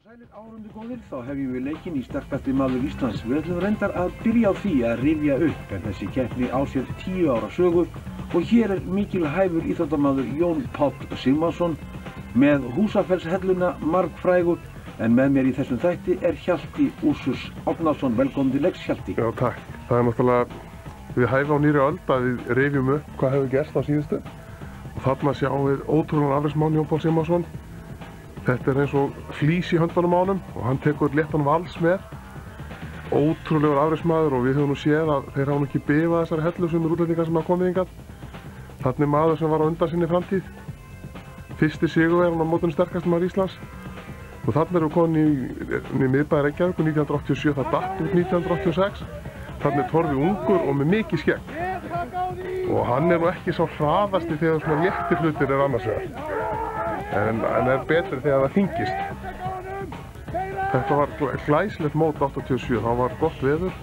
Sælir áhorfendur góðir, þá hefjum við leikinn í sterkasti maður Íslands. Við ætlum reyndar að byrja á því að rifja upp en þessi keppni á sér 10 ára sögu og hér mikilhæfur íþróttamaður Jón Páll Sigmarsson með Húsafellshelluna margfrægu, en með mér í þessum þætti Hjalti Ursus Árnason. Velkomin til leiks, Hjalti. Já, takk. Það náttúrulega við hæfi á nýri öld að við rifjum upp hvað hefur gerst á síðustu og þarna sjáum við ótrúlegan afreksmann Jón Páll Sigmarsson. Þetta eins og flís í höndunum á honum og hann tekur léttan vals með. Ótrúlegur afreksmaður og við höfum nú séð að þeir hafa nú ekki bifað þessari hellu sem útlendingar sem hafa komið hingað. Þarna maður sem var á undan sinni framtíð. Fyrsti sigurvegarinn á mótinu sterkasta maður Íslands. Og þarna erum við komin í miðbæ Reykjavíkur 1987, það datt út 1986. Þarna Torfi ungur og með mikið skegg. Og hann nú ekki sá hraðasti þegar svona léttir hlutir annars vegar. En er betri þegar það þyngist. Þetta var glæsilegt mót 87, það var gott veður.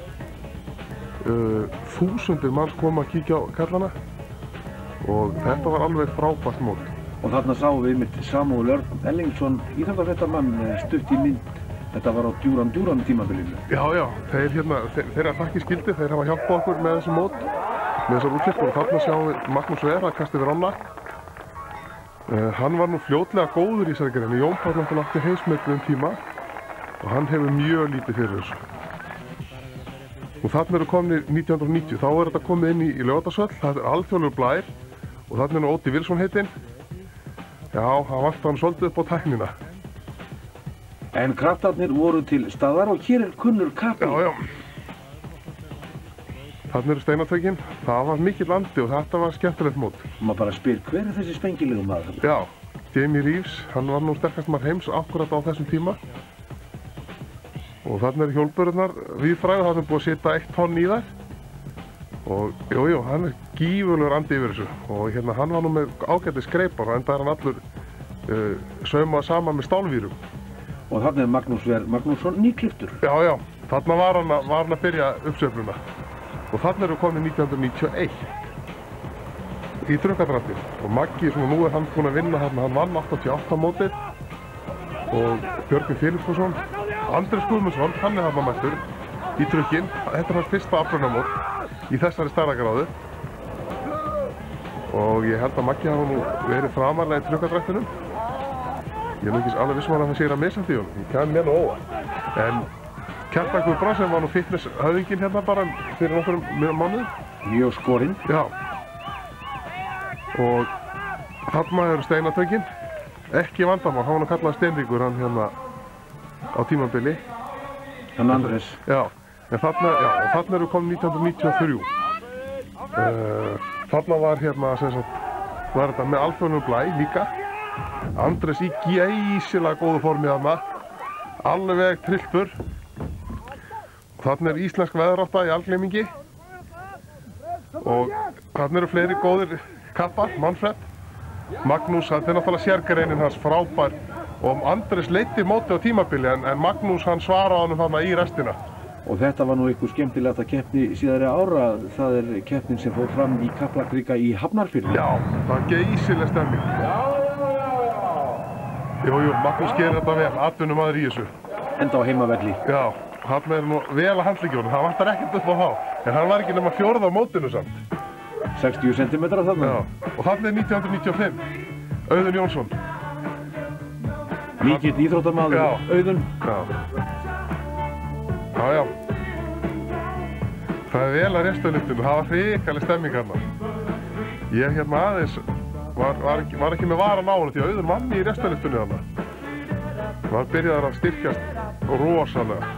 Þúsundir manns kom að kíkja á kallana og þetta var alveg frábært mót. Og þarna sáum við mitt Samúel Örn Ellingsson, íþróttafréttamann, stutt í mynd. Þetta var á Duran tímabilinu. Já, þeir að þakki skildi, þeir hafa hjálpað okkur með þessi mót, með þessar útlipp og þarna sjáum við Magnús Vera að kasta yfir ána. Hann var nú fljótlega góður í þessari grein. Jón Páll náttúrulega átti heimsmetið tíma og hann hefur mjög lítið fyrir þessu. Og þarna eru komin 1990, þá er þetta komið inn í Laugardalshöll, það alþjóðlegur blær og þarna er nú Óti Wilson heitinn. Já, hann vantaði hann svolítið upp á tæknina. En kraftarnir voru til staðar og hér kunnur kappi. Já. Þarna eru steinatökin, það var mikill andi og þetta var skemmtilegt mót. Maður bara spyr, hver er þessi spengilegu maður? Já, Jamie Reeves, hann var nú sterkast maður heims akkurat á þessum tíma. Og þarna eru hjólbörurnar víðfrægu, það er búið að setja 1 tonn í þær. Og jú, hann er gífurlegur andi yfir þessu. Og hérna, hann var nú með ágætis skreipar og enda er hann allur saumað saman með stálvírum. Og þarna er Magnús Ver Magnússon nýkliftur. Já, þarna var hann að byrja uppsveifluna. Og þarna erum við komin 1991 í trukkadraftir og Maggi, nú er hann búinn að vinna þarna, hann vann 88 mótið og Björgvin Filipsson, Andrés Guðmundsson, hann er þarna mættur í trukkinn. Þetta er hans fyrsta afbrunamót í þessari stærðargráðu og ég held að Maggi hafa nú verið framarlega í trukkadraftinum. Ég er nú ekki alveg vissum að það sé að missa því honum, ég kann mér nú óvart. En Kjartan Guðbrandsson var nú fitnesshöfðinginn hérna bara fyrir nokkrum mánuðum. Mjög skorinn. Já. Og þarna eru steinatökin. Ekki vandamál, hann var nú kallað Steinríkur hann hérna á tímabili. Hann Andrés. Já. En þarna erum við komin 1993. Þarna var hérna var þetta með alþjóðlegum blæ líka. Andrés í geysilega góðu formi þarna. Alveg trylltur. Þarna er íslensk veðrátta í algleymingi og þarna eru fleiri góðir kappar, Manfred, Magnús, þetta er náttúrulega sérgreinin hans frábær og Andrés leiddi mótið á tímabili en Magnús hann svaraði honum þarna í restina. Og þetta var nú einhver skemmtilegasta keppni síðari ára, það er keppnin sem fór fram í Kaplakrika í Hafnarfirði. Já, það var geysileg stemming. Jú, Magnús gerir þetta vel, atvinnumaður í þessu. Enda á heimavelli. Já. Hann er nú vel að handleggjónum, það vantar ekkert upp á þá. En hann var ekki nema 4. á mótinu samt. 60 cm þarna. Já, og þarna er 1995. Auðun Jónsson. Mikill íþróttamaður, Auðun. Já. Það er vel að restöðlyftinu, það var hrikaleg stemming hérna. Ég hérna aðeins var ekki með varan á hann því að Auðun vann í restöðlyftinu þarna. Það byrjaði að styrkjast rosalega.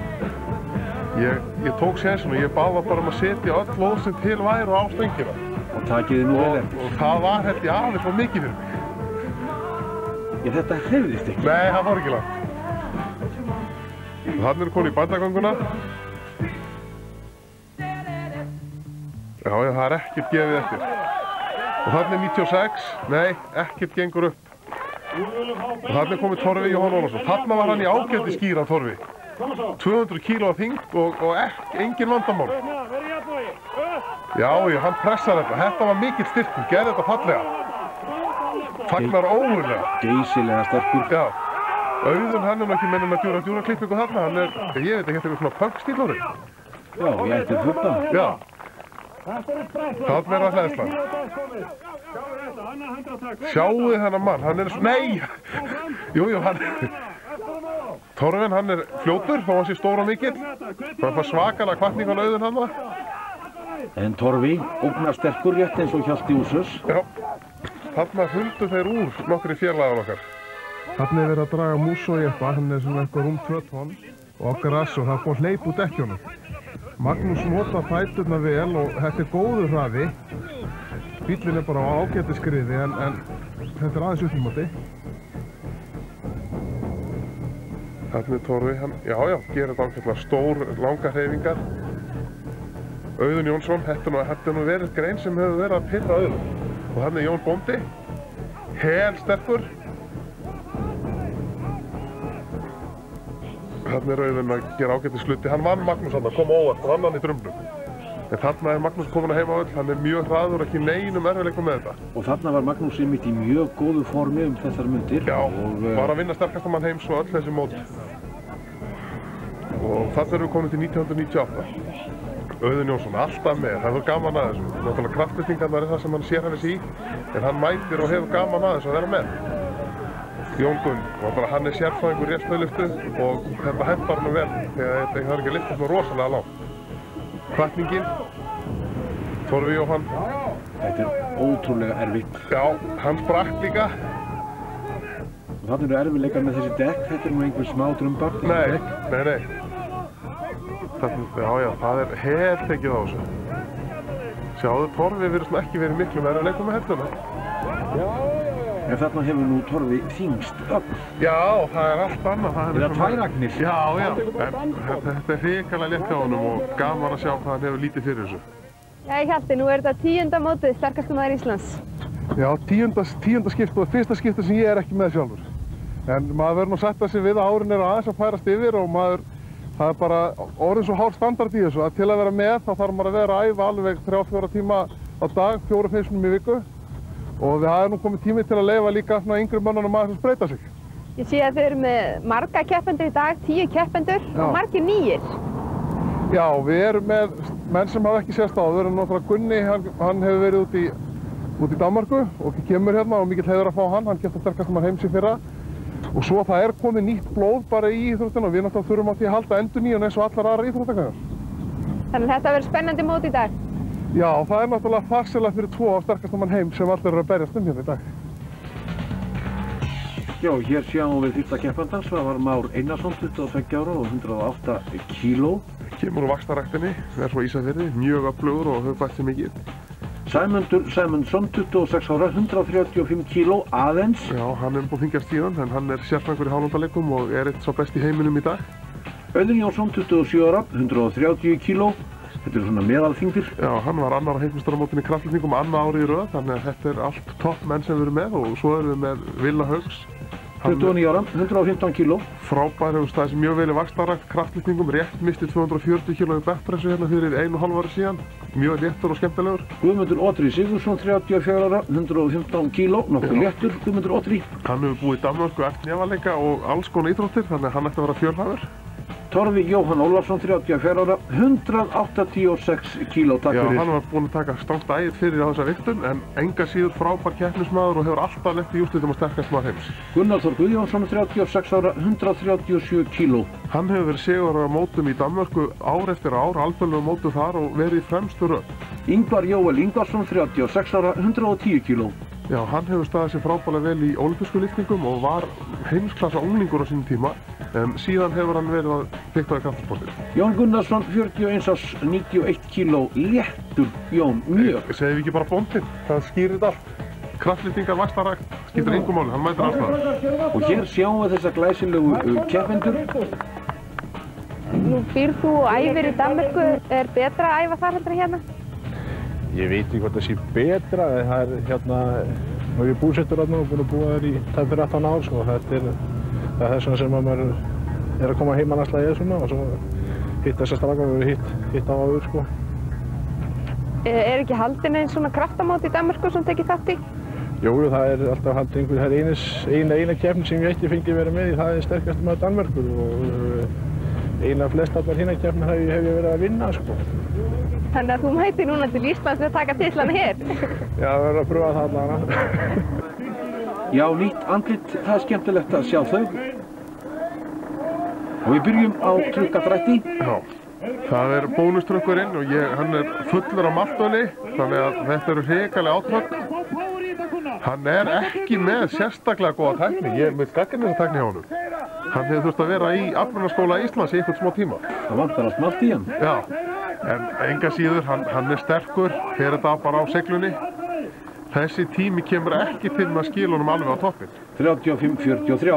Ég tók sénsinn og ég baða bara að setja öll lóð sem til væru á stöngina. Og takiði nú vel eftir. Og það var held ég aðeins for mikið fyrir mig. Já, þetta hreyfðist ekki. Nei, það var ekki langt. Þannig erum við komin í bandagönguna. Já, það er ekkert gefið eftir. Og þannig er 96, nei, ekkert gengur upp. Og þannig er komið Torfi Jóhann Ólafsson. Þarna var hann í ágæti skýra, Torfi. 200 kíló af þyngd og engin vandamál. Já, hann pressar þetta. Þetta var mikill styrkur, gerði þetta fallega. Fagnar ógurlega. Geysilega sterkur. Já. Auðun, hann nú ekki mennum að djúra klippingu þarna, hann ég veit ekki, eitthvað svona punk-stíl orðið. Já, ég ætti hugna. Já. Það verða hlæðslan. Sjáu þennan mann, hann nei! Jú, hann... Torfinn, hann fljótur, þó hann sé stór og mikill. Það fær svakalega hvatning á Auðun hann. En Torfi, ógnarsterkur rétt eins og Hjalti Úsus. Já, þarna huldu þeir úr nokkri félagar okkar. Þarna verið að draga músójeppa, hann svona eitthvað rúm 2 tonn og okkar ass og það búið að hleypa út dekkjónum. Magnús notar fæturna vel og þetta góður hraði. Bíllinn bara á ágæti skriði en þetta aðeins upp í móti. Þarna Torfi, hann, já, gerir þetta ágætlega stór, langa hreyfingar. Auðun Jónsson, þetta nú verið grein sem hefur verið að pirra Auðun. Og þarna Jón Bóndi, helsterkur. Þarna Auðun að gera ágætis hluti. Hann vann Magnús hann, kom óvart, vann hann í drumlum. En þarna Magnús komin að heima á öll, hann mjög hraður, ekki neinum erfiðleikum með þetta. Og þarna var Magnús einmitt í mjög góðu formi þessar mundir. Já, var að vinna sterkastamann heims og öll þessi mót. Og þarna erum við komin til 1998. Auðun Jónsson, alltaf með, það hefur gaman að þessu. Náttúrulega kraftlyftingarnar það sem hann sér henni í, en hann mætir og hefur gaman að þessu að vera með. Jón Gunn, hann sérfræðingur í réttstöðlyftu og þetta hentar hann vel, þegar það ekki að lyfta svona rosalega langt. Hvatningin, Torfi Jóhann. Þetta ótrúlega erfitt. Já, hann sprakk líka. Og þarna eru erfiðleikar með þessi dekk, þetta nú einhver smá drumbar. Nei. Já, það heltekið á þessu. Sjáðu, Torfi virðist ekki verið miklu með að leika með henduna. En þarna hefur nú Torfi þyngst ögn. Já, það allt annað. Það 2 agnir. Já, en þetta hrikalega létt hjá honum og gaman að sjá hvað hann hefur lítið fyrir þessu. Já, Hjalti, nú þetta 10. mótið, sterkastur maður Íslands. Já, 10. skipti og 1. skipti sem ég ekki með sjálfur. En maður verður nú að setja sig við að árin aðeins að færast yfir og það bara orðin svo hár standard í þessu að til að vera með þá þarf maður að vera að æfa alveg 3-4 tíma á dag, 4-5 sinnum í viku og það nú komið tími til að leyfa líka yngri mönnunum að spreyta sig. Ég sé að þið eru með marga keppendur í dag, 10 keppendur og margir nýir. Já, við erum með menn sem hafa ekki sést áður en náttúrulega Gunni, hann hefur verið út í Danmörku og kemur hérna og mikill heiður að fá hann keppti sterkastamann heims í fyrra. Og svo það komið nýtt blóð bara í íþróttina og við náttúrulega þurfum á því að halda endurnýjun eins og allar aðrar íþróttagreinar. Þannig að þetta verður spennandi mót í dag? Já, það náttúrulega farsilega fyrir 2 af sterkastamann heims sem allir eru að berjast hérna í dag. Já, hér sjáum við fyrsta keppandans, það var Már Einarsson, 22 ára og 108 kíló. Kemur úr vaxtaræktinni, er frá Ísafirði, mjög öflugur og hefur bætt sig mikið. Sæmundur Sæmundsson, 26 ára, 135 kíló aðeins. Já, hann búinn að þyngjast síðan, en hann sérfræðingur í hálflandaleikum og eitt sá best í heiminum í dag. Auðun Jónsson, 27 ára, 130 kíló. Þetta svona meðalþyngdir. Já, hann var annar á heimsmeistaramótinu í kraftlyftingum annað árið í röð, þannig að þetta allt topp menn sem við erum með og svo erum við með Villa Haugs. 29 ára, 115 kíló. Frábær, hefur staðið mjög vel í vaxtarrækt kraftlyftingum, rétt mistið 240 kíló í backpressu hérna fyrir 1,5 ári síðan. Mjög léttur og skemmtilegur. Guðmundur Otri Sigurðsson, 34 ára, 115 kíló, nokkuð léttur, Guðmundur Otri. Hann hefur búið í Danmörku eftir nefaleika og alls konar íþróttir, þannig að hann ætti að vera fjölhæfur. Torfi Jóhann Ólafsson, 34 ára, 186 kíló, takk fyrir. Já, hann var búinn að taka stangt ægið fyrir á þessa viktun, en enga síður frábær keppnismaður og hefur alltaf lent í úrslitum á sterkast maður heims. Gunnar Þór Guðjónsson, 36 ára, 137 kíló. Hann hefur verið sigurvegari á mótum í Danmörku ár eftir ár, alþjóðlegum mótum þar og verið í fremstu röð. Ingvar Jóel Ingvarsson, 36 ára, 110 kíló. Já, hann hefur staðið sér frábærlega vel í ólympísku lyftingum og var heimsklassa unglingur á sínum tíma, en síðan hefur hann verið að fikta í kraftsportið. Jón Gunnarsson, 41 árs, 91 kíló, léttur Jón, mjög. Segðum við ekki bara bóndinn, það skýrir þetta allt. Kraftlyftingar, vaxtarrækt, skiptir engum máli, hann mætir alltaf. Og hér sjáum við þessa glæsilegu keppendur. Nú býrð þú og æfir í Danmörku, er betra að æfa þar heldur hérna? Ég veit ekki hvort það sé betra, það hérna, nú er ég búsettur þarna og búinn að búa þar í tæpir 18 ár, sko. Það er þess sem að maður að koma heim að næstlega ég svona og svo hitt þessa stráka og hitt á áður, sko. Er ekki haldin einn svona kraftamót í Danmörku sem tekið þátt í? Jú, það er alltaf haldið eina keppni sem ég ekki fengið verið með í, það er sterkasti maður Danmerkur og eina flestallar hinna keppni hef ég verið að vinna, sko. Þannig að þú mætir núna til Íslands að taka titlana hér? Já, það verður að pröfa það allavega. Já, nýtt andlit, það er skemmtilegt að sjá þau. Og við byrjum á trukkadrætti. Já, það er bónustrukkurinn og hann er fullur af maltunni, þannig að þetta eru hrikalega átök. Hann er ekki með sérstaklega góða tækni, ég er með gagnrýna tækni hjá honum. Hann hefði þurft að vera í Aflunarskóla Íslands í einhvern smá tíma. Það vantar að smalt í hann. Já, en enga síður, hann er sterkur, fer þetta bara á seglunni. Þessi tími kemur ekki til með að skila honum alveg á toppinn. 35-43.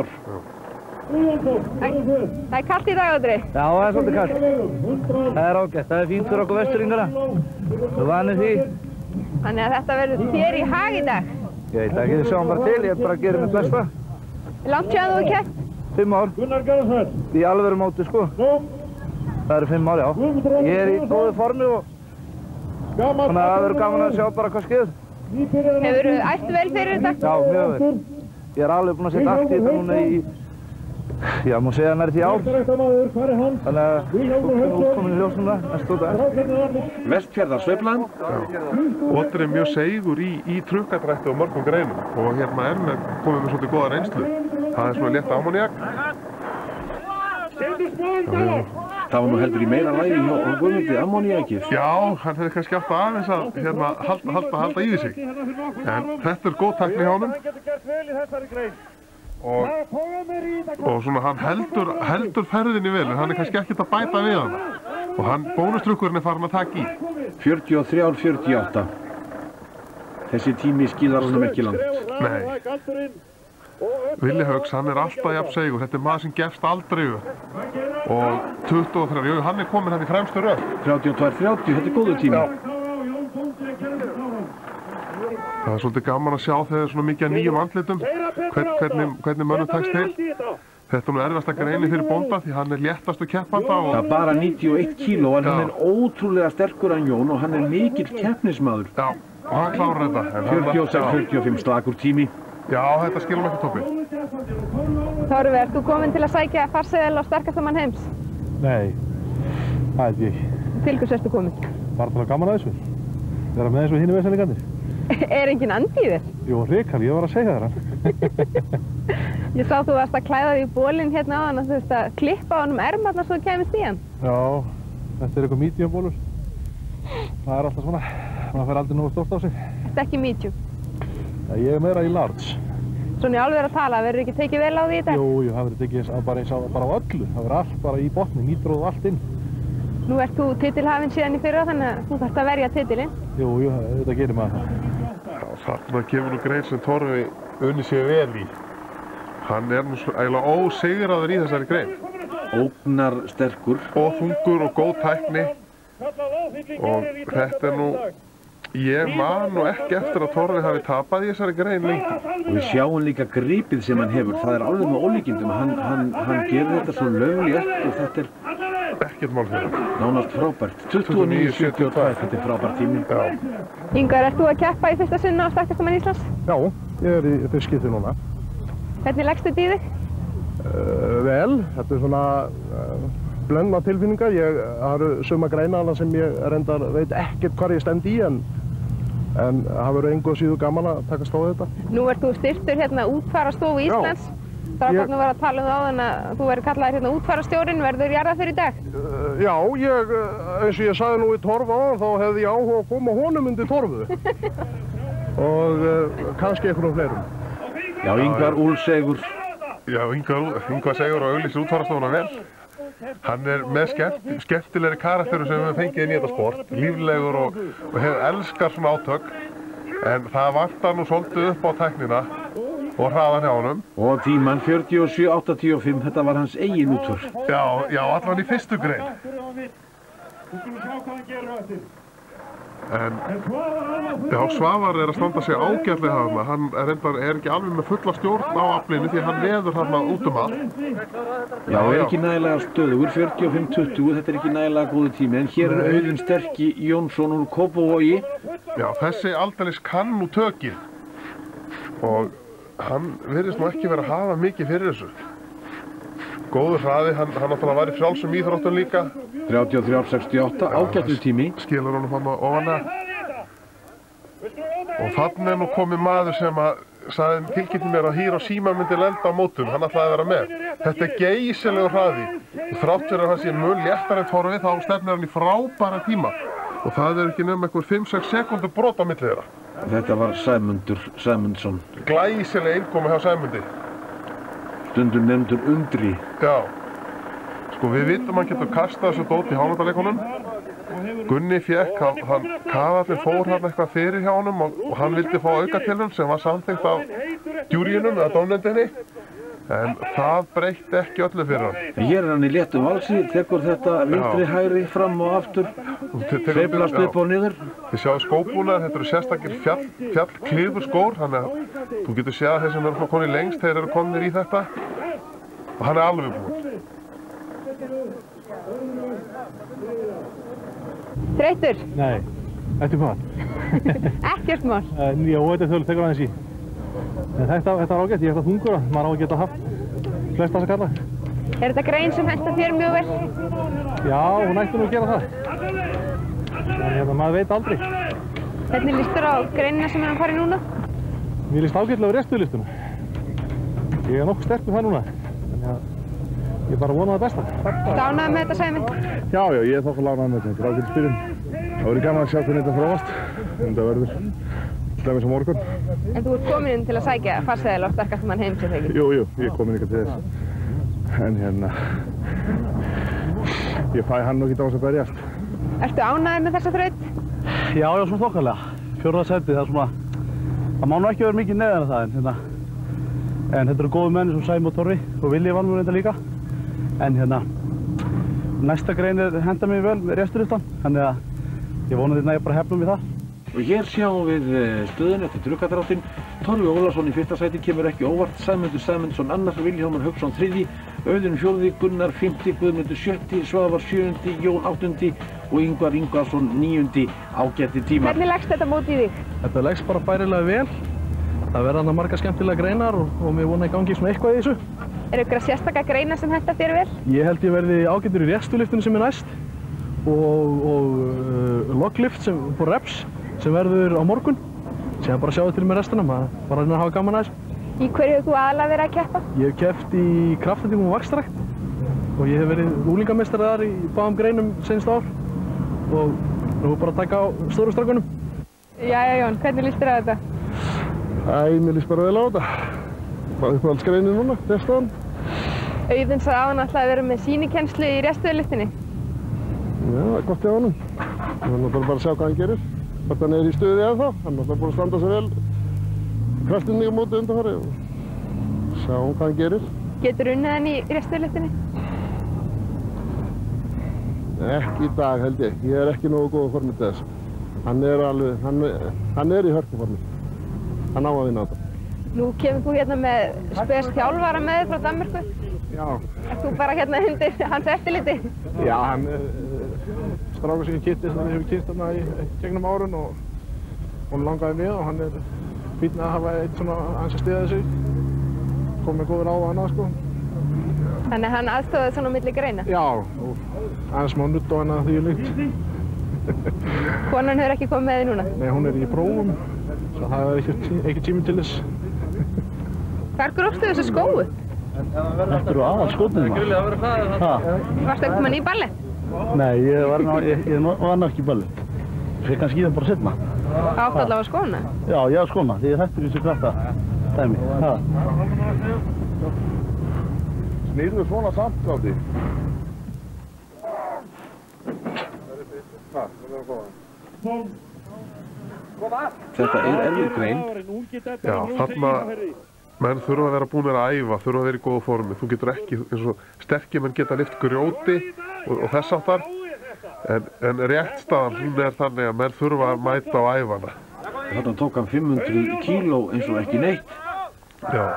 Það er kalt í dag, Andri? Já, það er svolítið kalt. Það er ágætt, það er fínt fyrir okkur vesturingara. Þú vanir því. Þannig að þetta verður þér í hag í dag? Ég veit ekki, þið sjáum bara til, ég er bara að gera mitt besta. Langt séðan þú hefur keppt? 5 ár. Í alvöru móti, sko. Það eru 5 ár, já. Ég er í góðu formi og þannig að það verður gaman að sjá bara hvað skeður. Hefur þú æft vel fyrir þetta? Já, mjög vel. Ég er alveg búinn að setja allt í þetta núna í, já, má segja nær 10 ár. Þannig að við erum útkomin í ljós núna næstu dag. Vestfjarðarsveiflan. Otur er mjög seigur í trukkadrætti og mörgum greinum og hérna er komið með svolítið góða reynslu. Það er svona létt ammóníak. Það var nú heldur í meira lagi hjá Guðmundi ammóníakið. Já, hann hefði kannski átt aðeins að halda í sig. En þetta er góð tækni hjá honum. Og svona hann heldur ferðinni vel, en hann er kannski ekkert að bæta við hann. Og bónustrukkurinn er farin að taka í. 43-48. Þessi tími skilar honum ekki langt. Nei. Villi Hauks, hann er alltaf jafn segur. Þetta er maður sem gefst aldrei upp. Og 23, jú, hann er komin hann í fremstu röð. 32-30, þetta er góðu tími. Það er svolítið gaman að sjá þegar það er svona mikið af nýjum andlitum. Hvernig mönnum tekst til. Þetta er nú erfiðasta greinin fyrir bónda því hann er léttastu keppanda. Það er bara 91 kíló en hann er ótrúlega sterkur en Jón og hann er mikill keppnismadur. Já, og hann klárar þetta. 46-45 slagur tími. Já, þetta skilur ekki toppi. Þorfi, ert þú komin til að sækja farseðil á sterkasta mann heims? Nei, það held ég ekki. Til hvers ertu komin? Bara til að gaman að þessu. Vera með þessu hinni vesenleikandir. Er enginn andi í þér? Jú, hrikal, ég var að segja þér hann. Ég sá þú varst að klæða því í bólinn hérna á hann og þú veist að klippa á honum ermarnar svo þú kemist í hann. Já, þetta er eitthvað medium bólur. Það er alltaf svona, maður fær aldrei nógu stórt á sig. Þetta er ekki medium. Ég er meira í large. Svona í alveg að tala, verður ekki tekið vel á því í dag? Jú, það verður tekið bara á öllu. Það verður allt bara í botni, nýtróð og allt inn. Nú ert þú titilhafinn síðan í fyrra þannig að þú þarfst að verja titilinn. Jú, þetta gerir maður það. Já, þarna kemur nú grein sem Torfi unni sér vel í. Hann er nú eiginlega ósigraður í þessari grein. Ógnar sterkur. Og þungur og góð tækni. Og þetta er nú... Ég man nú ekki eftir að Torfi hafi tapað í þessari grein lengi. Og við sjáum líka gripið sem hann hefur. Það er alveg með ólíkindum. Hann gerir þetta svo löglegt og þetta er ekkert mál fyrir hann. Nánast frábært. 29-72, þetta er frábært tími. Ingvar, ert þú að keppa í fyrsta sinna á sterkasta mann Íslands? Já, ég er í fyrst skipti núna. Hvernig leggst þetta í þig? Vel, þetta er svona blendna tilfinningar. Það eru suma greinana sem ég reyndar veit ekkert hvar ég stend í en það verður engu að síðu gaman að takast á þetta. Nú ert þú styrktur hérna útfarastofu Íslands. Strákarnir var að tala um það áðan að þú verður kallaður hérna útfarastjórinn. Verður jarðaður í dag? Já, eins og ég sagði nú í Torfu áðan þá hefði ég áhuga að koma honum undir Torfu. Og kannski einhverjum fleirum. Já, Ingvar Úlfsegur. Já, Ingvar Segur og auglýsir útfarastofuna vel. Hann er með skemmtilegri karakteru sem við fengið inn í þetta sport, líflegur og elskar svona átök. En það vantar nú svolítið upp á tæknina og hraðan hjá honum. Og tíman 47-85, þetta var hans eigin útför. Já, allan í fyrstu grein. En já, Svavar er að standa sig ágætlega þarna. Hann er ekki alveg með fulla stjórn á aflinu því hann veður þarna út um allt. Já, er ekki nægilega stöðugur, 45-20, þetta er ekki nægilega góði tími. En hér er Auðun Sterki Jónsson úr Kópavogi. Já, þessi aldeilis kann nú tökið. og hann virðist nú ekki vera að hafa mikið fyrir þessu. Góður hraði, hann náttúrulega var í frjálsum íþróttum líka. 33.68, ágættur tími. Skilur honum hann ofanlega. Og þannig nú komið maður sem að sagði tilkynnti mér að Hiroshima myndi lenda á mótum, hann ætlaði að vera með. Þetta geysilegur hraði. Þrátt fyrir að hann sé mun léttar en Torfi, þá stefnir hann í frábæra tíma. Og það ekki nema einhver 5-6 sekúndur brot á milli þeirra. Þetta var Sæmundsson. Glæsileg innkoma hjá Sæmundi. Stundum nefndur Undri. Já. Sko við vitum hann getur kastað þessu dót í hálfleikunum. Gunni fékk, Kaðarnir fór hann eitthvað fyrir hjá honum og hann vildi fá aukatilraun sem var samþykkt af djúríunum eða dómnefndinni. En það breytti ekki öllu fyrir hann. Hér hann í léttum valsi, tekur þetta vinstri hægri fram og aftur, sveiflast upp og niður. Þið sjáu skóbúnar, þetta eru sérstakir fjallklifur skór, þannig að þú getur séð að þeir sem eru konið lengst, þeir eru konir í þetta og hann er alveg búinn. Þreyttur? Nei, eftir hvað? Ekkert mál. Já, þetta þjóðlega tekur aðeins í. En þetta var ágætt, ég ætla þungur að maður á að geta haft flest þess að kalla. Er þetta grein sem hentar þér mjög vel? Já, hún ætti nú að gera það. En maður veit aldrei. Hvernig líst þér á greinina sem hann farið núna? Mér líst ágætlega á réttuðlistuna. Ég er nokkuð sterk með það núna. Þannig að ég bara vona það besta. Ertu ánægður með þetta, Sæmi? Já, ég er þokkalega ánægður með þetta. Þetta er ágætis byrjun. Það verður gaman að sjá hvernig þetta þróast. En það verður dæmis á morgun. En þú ert komin inn til að sækja farseðil á sterkasta mann heims, eða ekki? Jú, ég er komin ykkar til þess. En ég fæ hann nú ekki á þess að berjast. Ertu ánægður með þessa þraut? Já, svona þokkalega. Fjórða sæti, það er svona, það má nú ekki vera mikið neðar en það, en þetta eru góðu menn sem Sæmi og Torfi og Vilji vann mér þetta líka. En næsta grein henda mér vel með réttulistan, þannig að ég vona þetta bara hefnum í það. Og hér sjáum við stöðun eftir drukadráttinn. Torfi Ólafsson í fyrsta sæti kemur ekki óvart, Sæmundur Sæmundsson annar, Vilhjálmur Hauksson þriðji, Auðun fjórði, Gunnar fimmti, Guðmundur sjötti, Svavar sjöundi, Jón áttundi og Ingvar Ingvarsson níundi. Ágættir tímar. Hvernig leggst þetta mót í þig? Þetta leggst bara bærilega vel. Það verða hann margar skemmtilega greinar og mér vona í gangi svona eitthvað í þessu. Eru ykkur sérstakar greinar sem hentar þér vel? Ég held ég verði ágættur í réttuliftinu sem er næst og loglift sem på reps sem verður á morgun. Síðan bara sjáðu til með restina, maður bara reyna að hafa gaman að þessu. Í hverju hefur þú aðalega verið að keppa? Ég hef keppt í kraftatímum og vaxtrækt og ég hef verið unglingameistari þar í báðum greinum seinustu ár og nú bara að taka á stóru strákunum. Jæja Jón, hvernig líst þér á þetta? Mér líst bara vel á þetta. Bara uppáhaldsgreinið núna, rétstaðan. Auðun sagði áðan alltaf að vera með sýnikennslu í réttstöðulistinni. Já, það er gott hjá honum. Við verðum bara að sjá hvað hann gerir. Hvort hann er í stuði eða þá. Hann er alltaf búin að standa sig vel kraftinni á móti undanfari og sjá hvað hann gerir. Getur unnið hann í réttstöðulistinni? Ekki í dag held ég. Ég er ekki nógu góð formi til þess. Hann er í hörkuformi. Hann á að vinna á þetta. Nú kemur þú hérna með spes þjálfara með þér frá Danmörku. Já. Ert þú bara hérna undir hans eftirliti? Já, hann strákur sem ég hefur kynnt hérna í gegnum árun og hún langaði með og hann er fínn að hafa eitt svona aðeins að stiða þessu. Kom með góður á og annað sko. Þannig að hann aðstofaði svona á milli greina? Já, og aðeins smá nutt og annað því líkt. Konan hefur ekki komið með þig núna? Nei, hún er í prófum, svo það er ekki tími til þess. Hvar grófstu þessu skóu? Þetta eru aðalskotnir maður. Varstu einhvern mann í ballett? Nei, ég var nú ekki í ballett. Ég fekk kannski í það bara setna. Áttu allavega á skóna? Já, ég á skóna, því ég hættur í þessu kraftadæmi. Snýrðu svona samt, Gáti? Þetta er erfið grein. Já, þarna menn þurfa að vera búinir að æfa, þurfa að vera í góða formi. Þú getur ekki, eins og sterkir menn geta lyft grjóti og þess áttar. En réttstaðan, hún er þannig að menn þurfa að mæta á æfana. Þarna tók hann 500 kíló eins og ekki neitt. Já.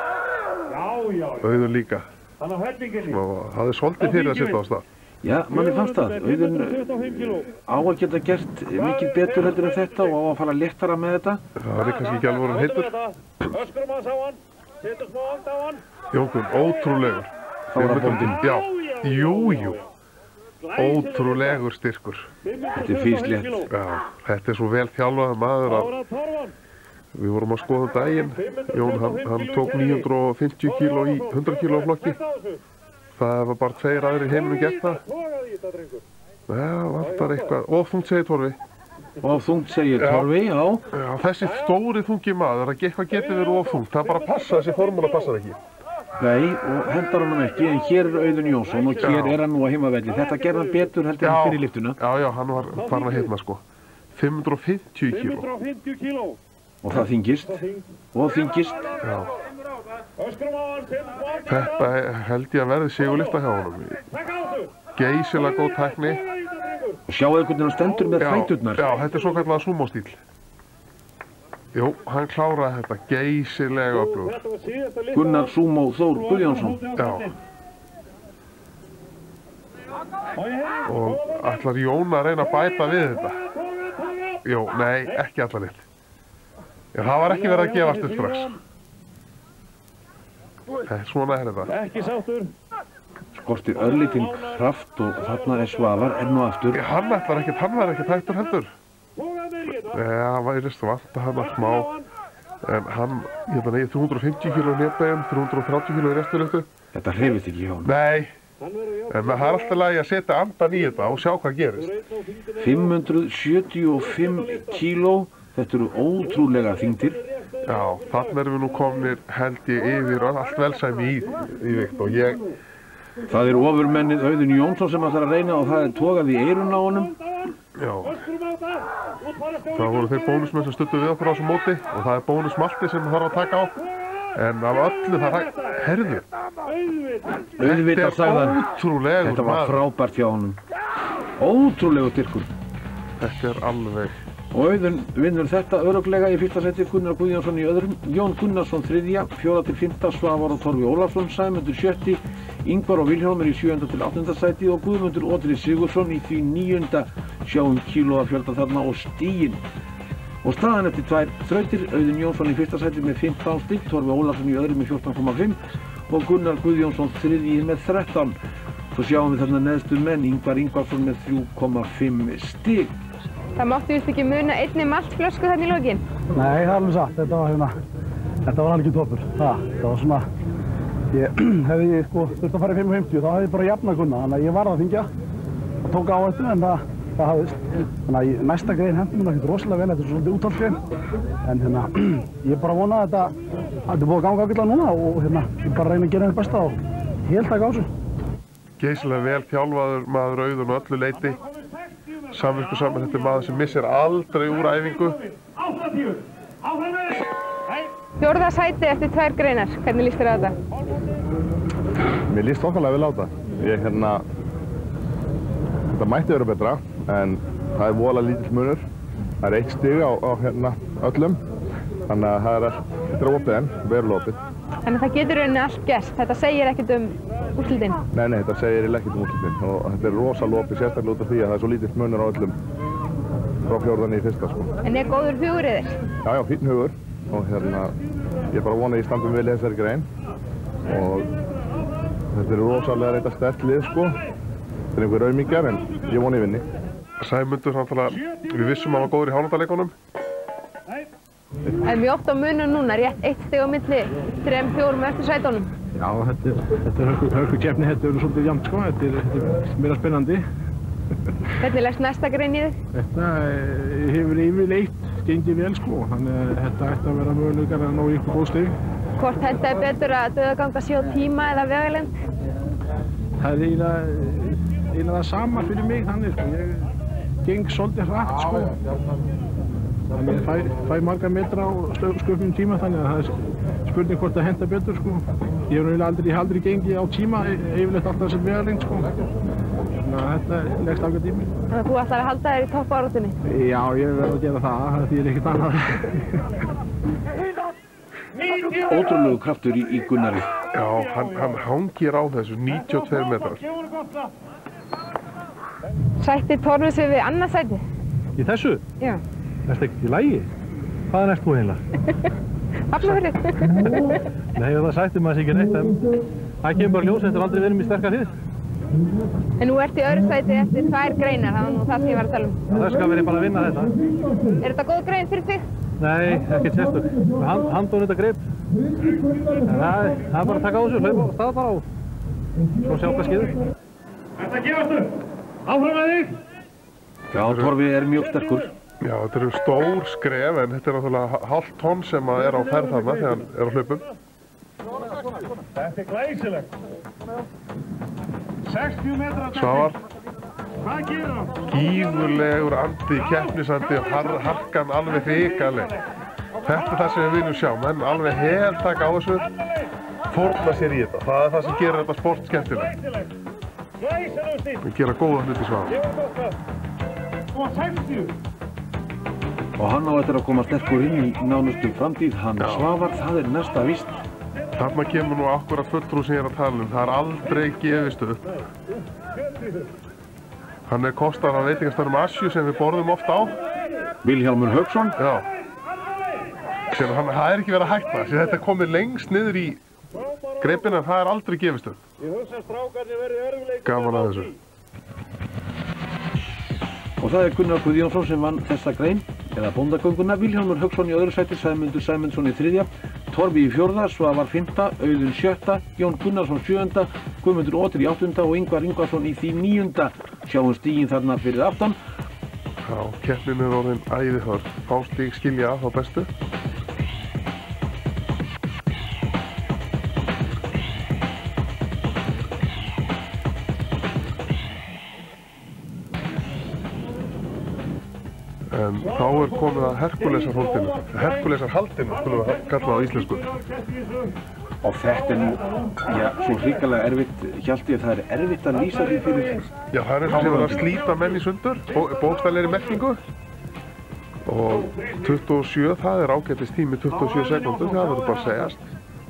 Auðun líka. Það er svolítið fyrir að sitja á stað. Já, manni fannst það. Auðun á að geta gert mikið betur heldur en þetta og á að fara léttara með þetta. Það er kannski ekki alveg heitur. Öskrum hans á hann, setur smá anda á hann. Jón Gunn, ótrúlegur. Fárabóndinn. Já, jú. Ótrúlegur styrkur. Þetta físlétt. Já, þetta svo vel þjálfaður maður að við vorum að skoða daginn. Jón, hann tók 950 kíló í 100 kíló flokki. Það var bara 2 aðrir í heiminum gert það. Það vantar eitthvað. Og þungt segir Torfi. Og þungt segir Torfi, já. Já, þessi stóri þungi maður, að eitthvað getur verið of þungt. Það bara passa, þessi formúla passar ekki. Nei, og hendar honum ekki, en hér Auðun Jónsson og hér hann nú að heimavelli. Þetta gerði hann betur heldur en fyrir lyftuna. Já, hann var farin að hitna sko. 550 kíló. 550 kíló. Og það þyngist. Og þyngist. Já. Þetta held ég að verði sigurlyfta hjá honum. Geysilega góð tækni. Og sjáu hvernig hann stendur með fæturnar. Já, þetta svo kallega sumo-stíl. Jú, hann kláraði þetta geysilega öflugur. Gunnar Sumo Þór Guðjónsson. Já. Og ætlar Jón að reyna að bæta við þetta? Jú, nei, ekki allar litt. Já, það var ekki verið að gefast upp strax. Svona er þetta. Ekki sáttur. Skortir örlítinn kraft og þarna Svavar enn og aftur. Hann var ekki hættur heldur. Já, værist vant að hann var smá. En hann, ég veit að 350 kíló í netbeginn, 330 kíló í resturlöftu. Þetta hreyfist ekki hjá hann. Nei, en það er alltaf lagi að setja andan í þetta og sjá hvað gerist. 575 kíló, þetta eru ótrúlega þyngdir. Já, þannig erum við nú komnir held ég yfir allt velsæmi í vikt og ég... Það er ofurmennið Auðun Jónsson sem ætlar að reyna og það er togað í eyrun á honum. Já. Það voru þeir bónusmenn sem stuttu við okkur á þessu móti og það er bónusmalti sem það þarf að taka á. En af öllu það herðu. Auðvitað sagði hann. Ótrúlegur Þetta var frábært hjá honum. Ótrúlegur styrkur. Þetta er alveg. Og Auðun vinnur þetta örugglega í fyrsta seti, Gunnar Guðjónsson í öðrum, Jón Gunnarsson þriðja, 4.-5. Svavar og Torfi Ólafsson, Sæmundur 7. Ingvar og Vilhjálmur í 7. til 8. sæti og Guðmundur Odri Sigurðsson í því 9. Sjáum kílóa fjölda þarna og stíginn. Og staðan eftir 2 þrautir, Auðun Jónsson í fyrsta sæti með 15 stig, Torfi Ólafsson í öðrum með 14,5 og Gunnar Guðjónsson þriðji með 13. Svo sjáum við þarna neðstu menn, Ingvar Ingvarsson með 3,5 stig. Það mátti vist ekki muna einni maltflösku þarna í lokin? Nei, það er alveg satt. Þetta var alveg toppur. Það var svona... Ég hefði sko þurft að fara í 5.50 þá hefði ég bara jafnað Gunnar, þannig að ég varð að þyngja og tók áhættu en það hafðist. Þannig að næsta grein hendi mér ekkert rosalega vel, þetta er svolítið úttalsgrein. En ég bara vona að þetta er búið að ganga ágætlega núna og ég bara reyna að gera þetta besta og helt taka á þessu. Geysilega vel þjálfaður maður Auðun og öllu leyti. Samviskusamur, þetta er maður sem missir aldrei úr æfingu. 4. sæti eftir 2 greinar. Hvernig líst þér á þetta? Mér líst okkarlega vel á þetta. Þetta mætti vera betra, en það er voðalega lítill munur. Það er 1 stig á öllum. Þannig að þetta er opið enn, verulega opið. Þannig að það getur rauninni allt gerst. Þetta segir ekkert um úrslitin. Nei, þetta segir ekkert um úrslitin. Og þetta er rosalega opið, sérstaklega út af því að það er svo lítill munur á öllum frá 4. í 1. sko. En er góður hugur í þér? Já, fínn hugur. Og ég bara vona að ég standi vel í þessari grein. Og þetta er rosalega reynda sterkt lið, sko. Þetta er einhver aumingjar, en ég vona ég vinni. Sæmundur, við vissum að hann var góður í Hánadalleikunum. Það er mjög oft á munum núna, rétt 1 stig á milli 3-4 eftir sætunum. Já, þetta er hörku keppni, þetta er svolítið jafnt, sko. Þetta er meira spennandi. Hvernig leggst næsta grein í þig? Þetta hefur yfirleitt gengið vel, sko. Þannig að þetta ætti að vera möguleikar að ná í ykkur góð stig. Hvort hentaði betur að dauðaganga sé á tíma eða vegalengd? Það er eiginlega það sama fyrir mig, þannig, sko. Ég geng svolítið hratt, sko. Þannig að ég fæ marga metra á sköpum tíma, þannig að það er spurning hvort það henta betur, sko. Ég hef aldrei gengið á tíma, yfirleitt alltaf sem vegalengd, sko. Þannig að þetta leggst ágætt í mig. Þannig að þú ætlar að halda þér í toppáráttunni? Já, ég verð að gera það þýðir ekkert annað. Ótrúlegu kraftur í Gunnari. Já, hann hangir á þessu 92 metrar. Sætti Torfi sig við annað sæti? Í þessu? Já. Þetta ekki í lagi? Hvaðan ert þú eiginlega? Hafnarfirði? Nei, það sætti maður sér ekki neitt, en það kemur bara ljós, þetta er aldrei verið í sterkar hlið. En nú ertu í öðru sæti eftir 2 greinar, það var nú það sem ég var að tala um. Það skal verið bara að vinna þetta. Er þetta góð grein fyrir þig? Nei, ekkert sérstök. Handón þetta grip. En það er bara að taka á þessu, hlaupa og staða bara á. Svo sjá hvað skeiður. Þetta gefast upp! Áfram með þig! Já, Torfi er mjög sterkur. Já, þetta eru stór skref en þetta er náttúrulega hálft tonn sem er á ferð þarna þegar hann er á hlaupum. Þetta er glæsilegt. 60 metrar. Svavar. Hvað gerir hann? Gífurlegur andi, keppnisandi og harkan alveg hrikaleg. Þetta er það sem við viljum sjá, menn alveg heltaka á þessu, fórna sér í þetta. Það er það sem gerir þetta sport skemmtilegt. Við gera góða hluti Svavar. Og 60. Og hann á eftir að koma sterkur inn í nánustu framtíð, hann Svavar, það er næsta víst. Þarna kemur nú akkurat fulltrú sem ég er að tala um, það er aldrei gefist upp. Hann er kostar af veitingastaðnum Asju sem við borðum oft á. Vilhjálmur Hauksson. Já. Sem það er ekki verið að hætta, sem þetta er komið lengst niður í greipina en það er aldrei gefist upp. Gaman að þessu. Og það er Gunnar Guðjónsson sem vann þessa grein, eða bóndagönguna, Vilhjálmur Hauksson í öðru sæti, Sæmundur Sæmundsson í 3., Torfi í 4., Svavar 5., Auðun 7., Jón Gunnarsson 7., Guðmundur Otur í 8. og Ingvar Ingvarsson í því 9. Sjáum stíginn þarna fyrir aftan. Já, keppnin er orðin æðihörð. Fá stíg skilja þá bestu. En þá er komið að Herkulesarhaldinu, skulum við kalla það á íslensku. Og þetta er nú, já, svo hrikalega erfitt, Hjalti, það er erfitt að lýsa því fyrir. Já, það er eins og sem að slíta menn í sundur, bókstaflegri merkingu. Og 27, það er ágætis tími 27 sekúndur, það verður bara að segjast.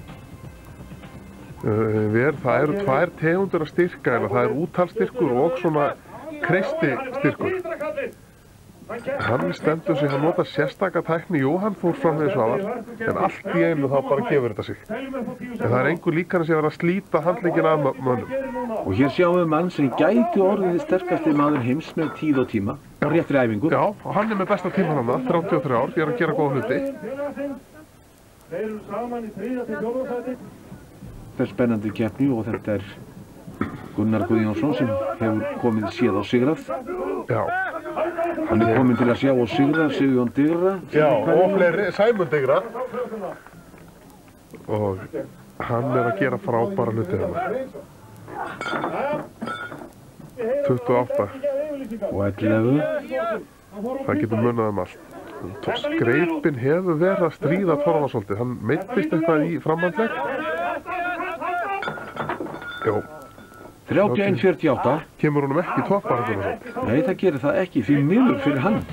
Það eru 2 tegundir af styrka, það er úttalstyrkur og svona kreististyrkur. Hann stendur sig, hann notar sérstaka tækni, jú, hann fór fram með Svavar, en allt í einu þá bara gefur þetta sig. En það er einhver líkana sem verður að slíta handleggina af mönnum. Og hér sjáum við mann sem gæti orðið sterkasti maður heims með tíð og tíma, á réttri æfingu. Já, og hann er með besta tíman hann, 33 ár, ég er að gera góða hluti. Þeir eru saman í 3. til 4. sæti. Þetta er spennandi keppni og þetta er Gunnar Guðjónsson sem hefur komið séð á sigrað. Já. Hann er kominn til að sjá á sigra, Sigurjón Digra. Já, og fleiri, Sæmund Digra. Og hann er að gera frábæra hluti hérna. 28. Og 11. Það getur munað allt. Skreipinn hefur verið að stríða Torfa svolítið. Hann meiddist eitthvað í framhandlegg. Jó. 31-48. Kemur honum ekki toppbarátuna svo? Nei, það gerir það ekki, því miður fyrir hann.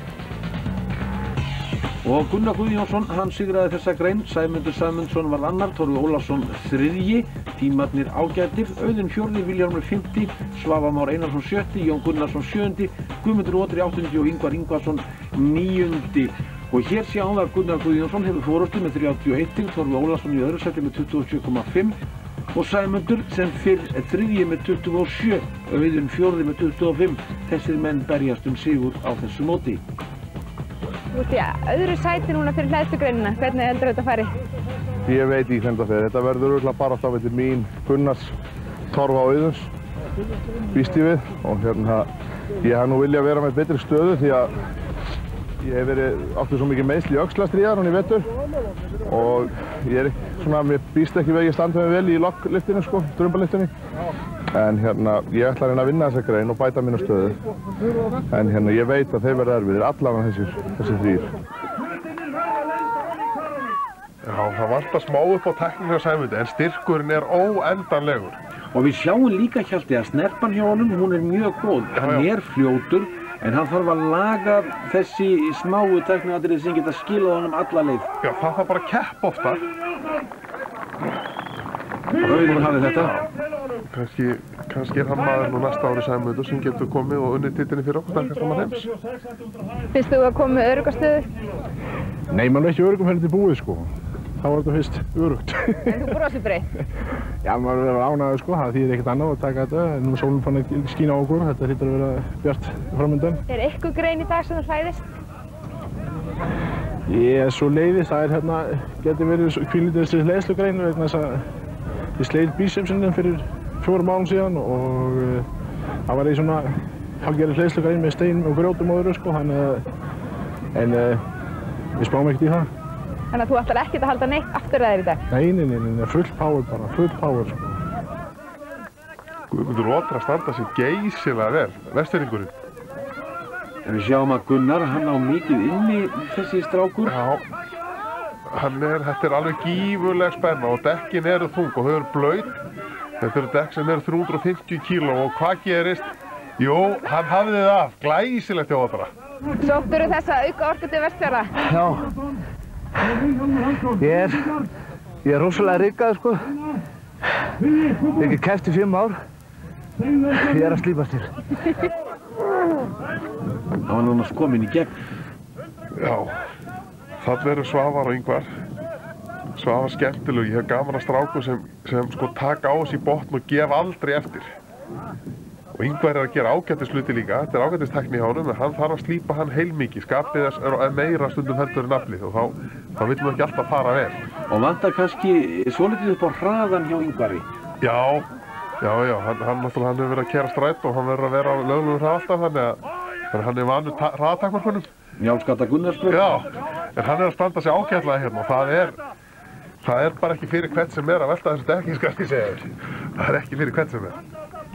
Og Gunnar Guðjónsson, hann sigraði þessa grein, Sæmundur Sæmundsson var annar, Torfi Ólafsson 3., tímarnir ágætir, Auðun 4., Vilhjálmur 5., Svavar Már Einarsson 7., Jón Gunnarsson 7., Guðmundur Otur 8. og Ingvar Ingvarsson 9. Og hér sjáum við að Gunnar Guðjónsson hefur fórustu með 31, Torfi Ólafsson í öðru sæti með 27,5 og Sæmundur sem fyrr 3. með 27, Auðun 4. með 25. Þessir menn berjast sigur á þessu móti. Þú ert í öðru sæti núna fyrir hleðslugreinina. Hvernig heldur þetta fari? Ég veit ekki hvernig það fer. Þetta verður örugglega bara á milli mín, Gunnars, Torfa og Auðuns, býst ég við. Og ég hef nú viljað vera með betri stöðu því að ég hef átti svo mikið meiðsl í öxlastríðar hún í vetur og ég mér býst ekki við að ég standa mig vel í lokklyftinni sko, drumbalyftinni. En ég ætla að reyna að vinna þessa grein og bæta mínu stöðu. En ég veit að þeir verða erfiðir, allavega þessir 3. Já, það vantar smá upp á tækningu á Sæmundi, en styrkurinn er óendanlegur. Og við sjáum líka Hjalti að snerpan hjá honum, hún er mjög góð. Hann er fljótur, en hann þarf að laga þessi smáu tækniatriði sem geta skilað honum alla leið. Já, það þarf bara að keppa ofta. Auðun hafði þetta. Kannski er hann maður nú næsta ári Sæmundur sem getur komið og unnið titilinn fyrir okkur sterkasta maður heims. Finnst þú að koma með öruggastöðu? Nei, maður er ekki öruggum fyrir þetta búið sko. þá var þetta fyrst örugt. En þú brosir breitt? Já, maður verður ánægður sko, það þýðir ekkert annað að taka þetta. Nú er sólinn fann að skína á okkur, þetta hlýtur að vera bjart framöndan. Er eitthvað grein í dag sem þú hræðist? Ég er svo leiðist, það er hérna, getur verið kvílítið leiðslugrein vegna þess að ég sleit bícepsinn fyrir 4 mánuðum síðan og það var í svona hálfgerðis leiðslugrein með stein og grjótum og öðru sko, en ég spáum ekkert í það. Þannig að þú ætlar ekkert að halda neitt afturræðir í dag? Nei, full power bara, full power sko. Guðmundur Otra standa sig geysilega vel, Vestfirðingurinn. En við sjáum að Gunnar, hann á mikið inni þessi strákur. Já, þetta er alveg gífurleg spenna og dekkin eru þung og þau eru blaut. Þetta eru dekk sem eru 350 kíló og hvað gerist? Jú, hann hafði það af, glæsilegt hjá Otra. Sóttirðu þessa auka orku til Vestfjarða? Já. Ég er rosalega riggaður sko. Ég hef ekki keppt í 5 ár. Ég er að slípast til. Hann var núna kominn í gegn. Já, þarna eru Svavar og Ingvar. Svavar skemmtileg, ég hef gaman að strákum sem sko taka á þessi botn og gefa aldrei eftir. Og Ingvar er að gera ágættisluti líka, þetta er ágættistækni hjá honum, en hann þarf að slípa hann heilmikið, skapið þess er meira stundum heldur en aflið og þá vill maður ekki alltaf fara vel. Og vantar kannski svolítið upp á hraðan hjá Ingvari? Já, hann hefur verið að keyra stræt og hann verður að vera á löglegum hrað alltaf, þannig hann er vanur hraðatakmarkunum. Njálsgata Gunnarsbraut? Já, en hann er að standa sig ágætlega hérna og það er bara ekki fyrir hvern sem er að velta þessu dekki, skal ég segja þér. Það er ekki fyrir hvern sem er.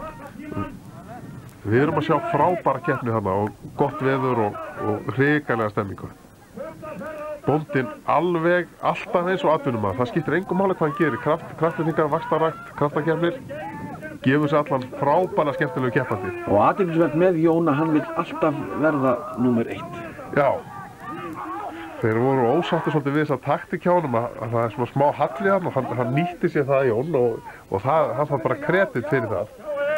Við erum að sjá frábæra keppni þarna og gott veður og hrikalega stemningu. Bóndinn alveg alltaf eins og atvinnumaður. Það skiptir engum máli hvað hann gerir. Kraftflutningar, vaxtarrækt, kraftakeppnir. Gefur sér allan frábæra skemmtilegu keppandi. Og athyglisvert með Jón að hann vill alltaf verða númer 1. Já. Þeir voru ósáttir svolítið við þess að taktík hjá honum að það er svona smá halli hann og hann nýtti sér það Jón og hann þarf bara kredit fyrir það.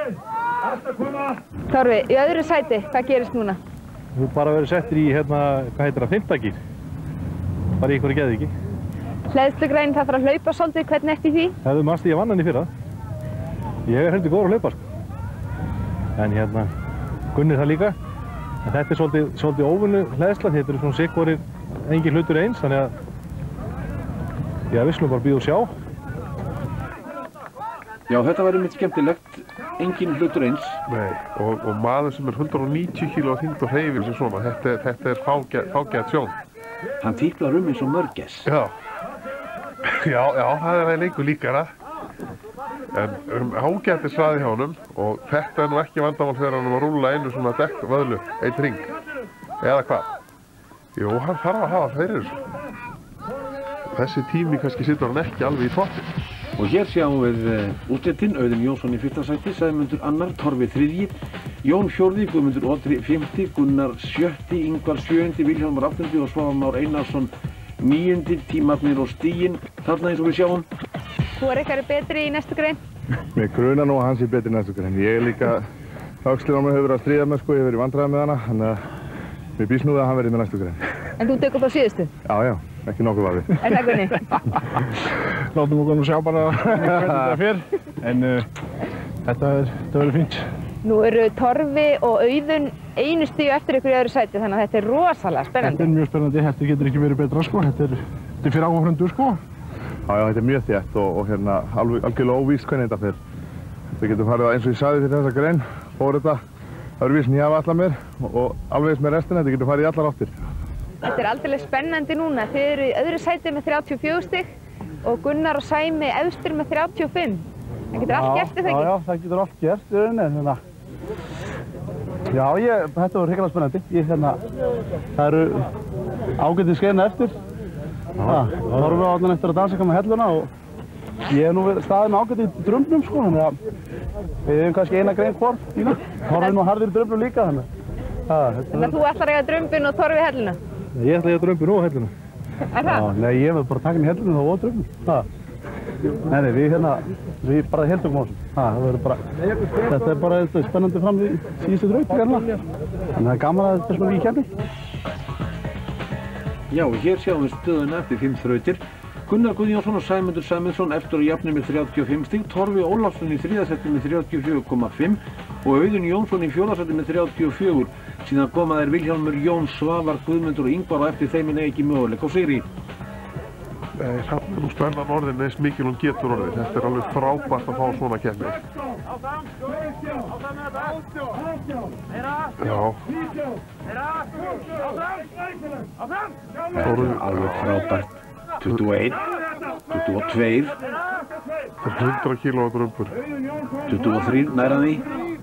Torfi, í öðru sæti, hvað gerist núna? Þú bara verður settir í, hvað heitir það, 5. gír. Bara í einhverju geðviki. Hleðslugrein, það þarf að hlaupa svolítið, hvernig ertu í því? Hefðu manst ég vann hann í fyrra. Ég er heldur góður að hlaupa, sko. En Gunni það líka. En þetta er svolítið óvinnu hleðsla, þetta eru svona sikvorir engin hlutur eins, þannig að við skulum bara bíða og sjá. Já, þetta var einmitt skemmtilegt. Engin hlutur eins. Nei, og maður sem er 190 kíló að þyngd og hreyfir sig svona, þetta er fágætt sjón. Hann típlar eins og mörgess. Já, það er lengur líkara. En ágættisraði hjá honum og þetta er nú ekki vandamál þegar hann að rúlla einu svona dekkvöðlu, einn hring. Eða hvað? Jú, hann þarf að hafa fyrir þessu. Þessi tími kannski situr hann ekki alveg í toppinn. Og hér sjáum við úrslitin, Auðun Jónsson í 1. sæti, Sæmundur 2, Torfi 3, Jón 4, Guðmundur Otri 5, Gunnar 7, Ingvar 7, Vilhjálmur 8 og Svavar Már Einarsson 9, tímarnir og stiginn, þarna eins og við sjáum. Hvor ykkar er betri í næstu grein? Mér grunar nú að hans er betri í næstu grein. Ég er líka, öxlinn á mig hefur verið að stríða með sko, ég hef verið í vandræði með hana, þannig að mér býst nú að hann verið með næstu grein. En þú tekur þá síðustu? Já, ekki nokkuð vafi. Er það Gunni? Látum okkur nú sjá bara hvernig þetta fer, en þetta verður fínt. Nú eru Torfi og Auðun einu stíu eftir ykkur í öðru sæti, þannig að þetta er rosalega spennandi. Þetta er mjög spennandi, þetta getur ekki verið betra sko, þetta er fyrir áhorfendur sko. Já, þetta er mjög þétt og algjörlega óvíst hvernig þetta fer. Við getum farið eins og ég sagði fyrir þessa grein, fór þetta öðruvísi en ég hafa allar mér og alveg eins með restina, þetta getur farið í allar áttir. Þetta er aldrei spennandi núna, þið eru í öðru sæti með 34 stig og Gunnar og Sæmi efstir með 35. Það getur allt gert, er það ekki? Já, það getur allt gert í rauninni, Já, þetta var hrikalega spennandi. Það eru ágætið skeiðina eftir. Torfi á allan eftir að dansa eitthvað með helluna og ég hef nú staðið með ágætið í drumbnum sko, þannig að við hefum kannski eina grein hvort líka. Torfi er nú harður í drumbnum líka, Þannig að þú ætlar að eiga drumbin og Torfi helluna? Ég ætla að eiga drumbin og helluna. Er það? Nei, ég hef bara takin í helluna og drumbin. Nei, við bara heldum á þessu. Þetta er bara spennandi fram í síðustu draut, þannig að það er gaman að þetta er svona í kemni. Já, hér sjáum við stöðuna eftir 5 þrautir. Gunnar Guðjónsson og Sæmundur Sæmundsson eftir að jafna með 35 stig, Torfi Ólafsson í 3. sæti með 34,5 og Auðun Jónsson í 4. sæti með 34. Síðan koma þeir Vilhjálmur, Jón, Svavar, Guðmundur og Ingvar og eftir þeim er ekki möguleik á sigri. Nei, þarna nú spennan orðin eins mikil hún getur orðið. Þetta er alveg frábært að fá svona keppni. Já. Þetta er alveg frábært. 21, 22. Það er 100 kílóa drumbur. 23, næra því.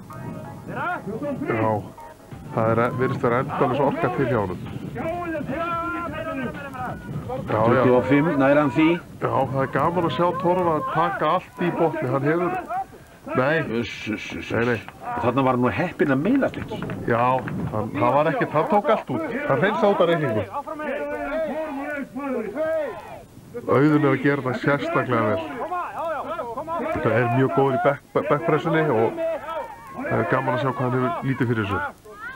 Já. Það virðist vera endalaus orka til hjá honum. 25, næra því. Já, það er gaman að sjá Torfa að taka allt í botni. Hann hefur... Nei. Nei. Þarna var hann nú heppinn að meilast ekki. Já, það var ekkert, hann tók allt út. Hann hreinsaði út af reikningu. Auðun er að gera það sérstaklega vel. Það er mjög góður í backpressunni og það er gaman að sjá hvað hann hefur lítið fyrir þessu.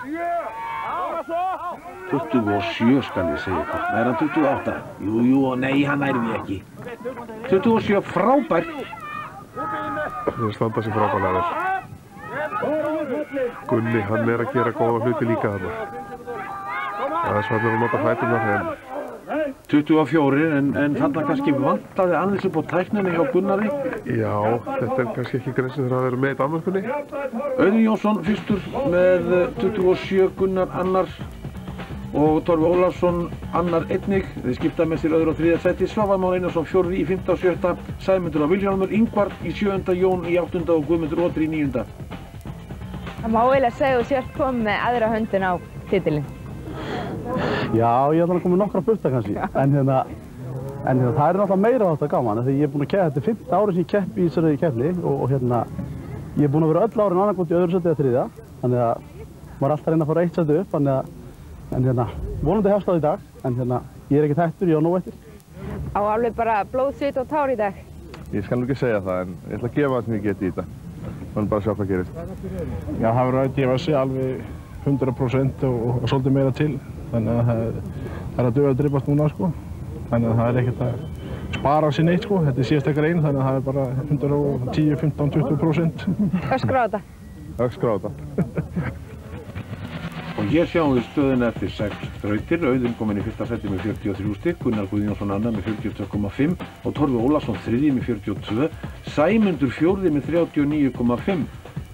27 skal ég segja ykkur. Það er hann 28. Jú, nei, hann nær því ekki. 27, frábært. Það standa sér frábærlega vel. Gunni, hann er að gera góða hluti líka þarna. Það er svolítið að nota fæturnar en... 24, en þarna kannski vantaði aðeins upp á tækninni hjá Gunnari. Já, þetta er kannski ekki grensið þegar að vera með í Danmörkunni. Auðun Jónsson fyrstur með 27, Gunnar annar og Torfi Ólafsson annar einnig. Þeir skipta með sér öðru og 3. sæti. Svavar Már Einarsson 4. í 5. og 7. Sæmundur og Vilhjálmur, Ingvar í 7. Jón í 8. og Guðmundur Otri í 9. Það má eiginlega segja að þú sért komið með aðra höndin á titilinn. Já, ég ætla að koma með nokkra burta kannski, en það er náttúrulega meira þetta gaman, því ég er búinn að keppa, þetta er 5. árið sem ég keppi í þessari keppni og ég er búinn að vera öll árin annarkvort í öðru sæti eða 3. Þannig að maður er alltaf að reyna að fara 1 sæti upp, en vonandi hefst það í dag, en ég er ekkert hættur, ég á nóg eftir. Á alveg bara blóð, svit og tár í dag? Ég skal nú ekki segja það, en ég ætla að gefa það sem ég geti í þetta. Þannig bara að sjá hvað gerist. Já, það verður að gefa sig alveg 100% og svolítið meira til. Þannig að það er að duga að dribbast núna, sko. Þannig að það er ekkert að spara sér neitt, sko. Þetta er síðasta grein, þannig að það er bara 110, 15, 20%. Öskra á þetta. Öskra á þetta. Og hér sjáum við stöðuna eftir 6 þrautir. Auðun kominn í 1. sæti með 43 stig, Gunnar Guðjónsson annar með 42,5 og Torfi Ólafsson 3. með 42, Sæmundur 4. með 39,5.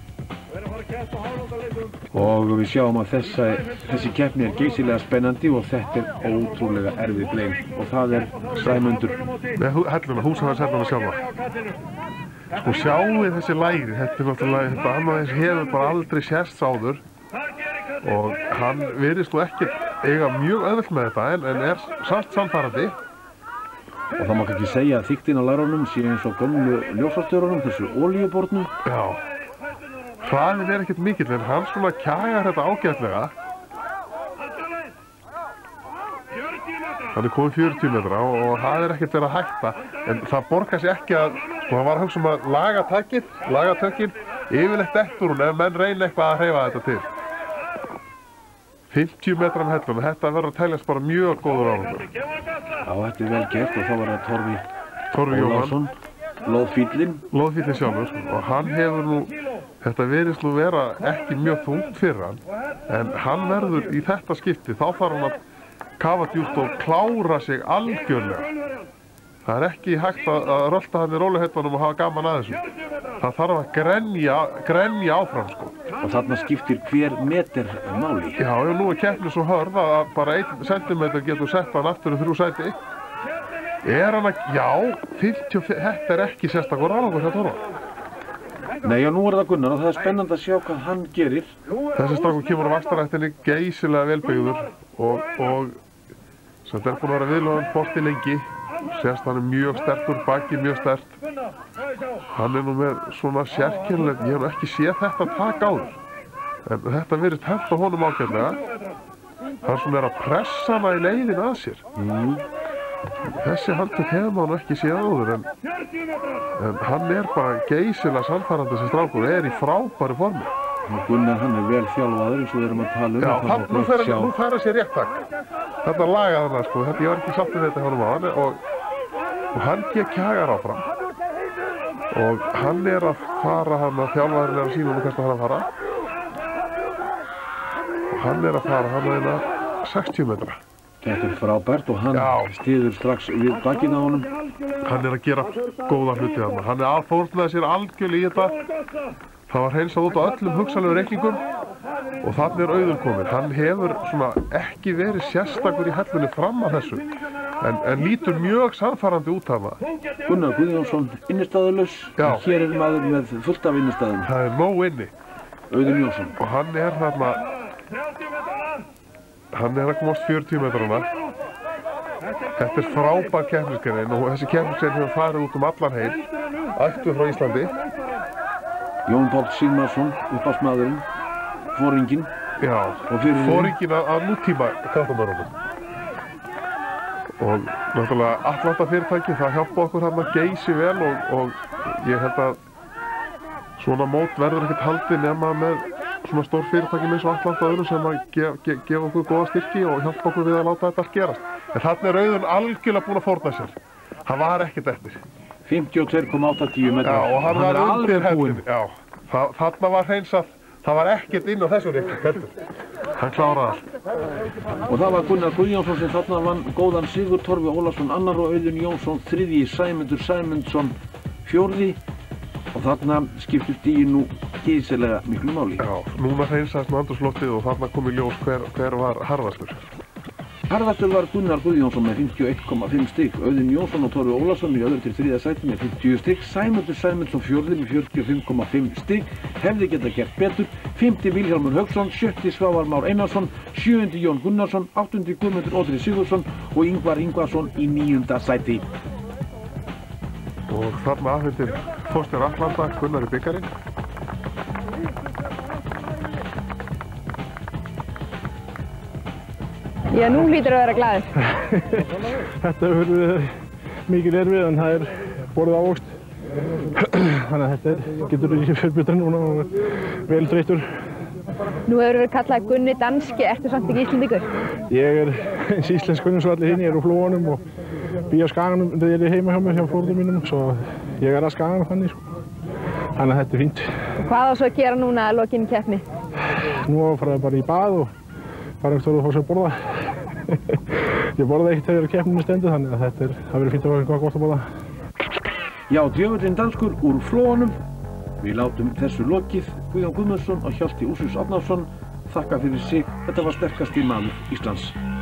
Og við sjáum að þessi keppni er geysilega spennandi og þetta er ótrúlega erfið bleim og það er Sæmundur. Helluna, húsafæðshelluna sjálfa. Sko sjáu þessi læri, þetta er náttúrulega, þetta annað eins hefur bara aldrei sérst áður og hann virðist nú ekkert eiga mjög auðvelt með þetta en er samt sannfærandi. Og það má ekki segja að þykktin á lærunum sé eins og gömlu ljósastjörunum, þessu olíubornu. Já. Hraðin er ekkert mikill en hann svona kægar þetta ágætlega. Hann er komið 40 metra og það er ekkert verið að hætta en það borgar sér ekki að, sko hann var að hugsa um að laga tökin, yfirleitt eftir hún ef menn reyna eitthvað að hreyfa þetta til. 50 metrar með helluna, þetta verður að teljast bara mjög góður árangur. Já, þetta er vel gert og þá var það Torfi Ólafsson, Loðfíllinn sjálfur og hann hefur nú, þetta virðist nú vera ekki mjög þungt fyrir hann en hann verður í þetta skipti, þá þarf hann að kafa djúpt og klára sig algjörlega. Það er ekki hægt að rölda hann í róluheitunum og hafa gaman að þessu. Það þarf að grenja áfram, sko. Og þarna skiptir hver meter máli. Já, og nú er keppnin svo hörð að bara 1 centimeter getur sett hann aftur í 3 sæti. Er hann að, já, 55, þetta er ekki sérstakur árangur hjá Torfa. Nei, og nú er það Gunnar og það er spennandi að sjá hvað hann gerir. Þessi strákur kemur á vastarættinni geysilega velbyggður og sem er búinn að vera viðlóðan porti lengi. Sérst hann er mjög sterkur, bakið mjög stert. Hann er nú með svona sérkennilegt, ég hef nú ekki séð þetta taka áður. En þetta virðist henta honum ágætlega. Hann svona er að pressa hana í leiðin að sér. Þessi handtök hefur maður ekki séð áður en hann er bara geysilega sannfærandi sem strákur, er í frábæru formi. Gunnar hann er vel þjálfaður eins og við erum að tala um. Já, nú fer hann sér rétt takk. Þetta lagaði hann, sko, ég var ekki sátt við þetta hjá honum á hann og og hann kjagar áfram og hann að fara hann að þjálfarinn að sína hvert hann að fara og hann að fara hann að 60 metra. Þetta frábært og hann styður strax við bakið á honum. Hann að gera góða hluti þarna. Hann að fórnaði sér algjörlega í þetta. Það var hreinsað út á öllum hugsanlegum reikningum og þannig Auðun kominn. Hann hefur svona ekki verið sérstakur í hellunni fram að þessu en lítur mjög sannfærandi út af það. Gunnar Guðjónsson innistæðulaus. Hér maður með fullt af innistæðum. Það nóg inni. Auðun Jónsson. Og hann þarna hann að komast 40 metrana. Þetta frábær keppnisgrein og þessi keppnisgrein hefur farið út allan heim. Ættuð frá Íslandi. Jón Páll Sigmarsson, upphafsmaðurinn, foringinn. Já, foringinn að nútíma kraftamörunum. Og náttúrulega Atlanta fyrirtæki, það hjálpa okkur hann að geysi vel og ég held að svona mót verður ekkert haldið nema með svona stór fyrirtæki eins og Atlanta öðrum sem að gefa okkur góða styrki og hjálpa okkur við að láta þetta allt gerast. En þarna Auðun algjörlega búinn að fórna sér. Hann var ekkert eftir. 52,80 metrar. Já, og hann var undir hendinni. Já, þarna var hreinsað. Það var ekkert inn á þessu reikning heldur. Hann kláraði allt. Og það var Gunnar Guðjónsson sem þarna vann góðan sigur, Torfi Ólafsson annar og Auðun Jónsson þriðji, Sæmundur Sæmundsson fjórði. Og þarna skiptir stigin nú geysilega miklu máli. Já, núna hreinsaðist með andrúmsloftið og þarna kom í ljós hver var harðastur. Harðastur var Gunnar Guðjónsson með 51,5 stig, Auðun Jónsson og Torfi Ólafsson í öðru til þriðja sæti með 50 stig, Sæmundur Sæmundsson fjórði með 45,5 stig, hefði getað gert betur, 5. Vilhjálmur Hauksson, 7. Svavar Már Einarsson, 7. Jón Gunnarsson, 8. Guðmundur Odri Sigurðsson og Ingvar Ingvarsson í 9. sæti. Og þarna afhendir Þorsteinn Atlanta Gunnar í bikarinn. Já, nú hlýtur að vera glaður. Þetta hefur verið mikil erfið en það borðið ávöxt. Þannig að þetta getur ekki fyrir betra núna og vel þreyttur. Nú hefur verið kallað Gunni danski, ertu samt ekki Íslendingur? Ég eins íslenskur eins og allir hinn, ég á Flóanum og bý á Skaganum þegar ég heima hjá mér hjá foreldrum mínum, svo ég að Skaganum þannig sko. Þannig að þetta fínt. Og hvað á svo að gera núna að lokinni keppni? Nú fara ég bara í bað og fara eftir að fá sér að borða. Ég borða eitt þegar keppninu stendur þannig að það verður fínt að fá eitthvað gott að borða. Já, djöfullinn danskur úr Flóanum. Við látum þessu lokið. Guðjón Guðmundsson og Hjalti Úlfs Árnason þakka fyrir sig. Þetta var sterkasti maður Íslands.